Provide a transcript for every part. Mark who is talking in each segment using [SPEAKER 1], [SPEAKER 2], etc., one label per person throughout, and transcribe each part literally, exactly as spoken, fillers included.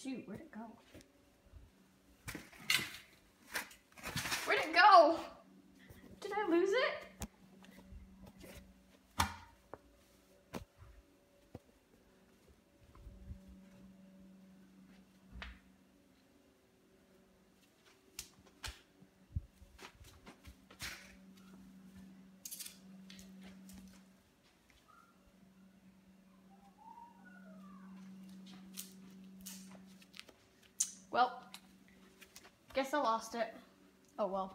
[SPEAKER 1] Shoot, where'd it go? Where'd it go? Did I lose it? Well, guess I lost it. Oh well.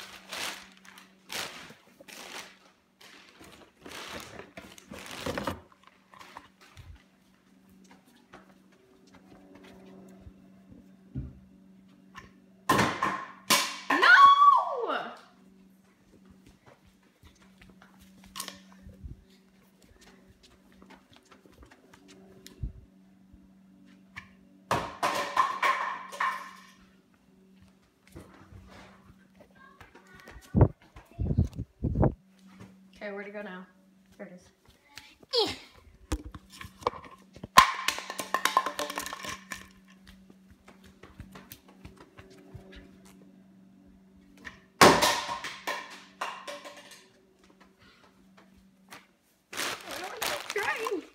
[SPEAKER 1] No! Okay, where'd it go now? There it is. Eh. I don't want to keep trying.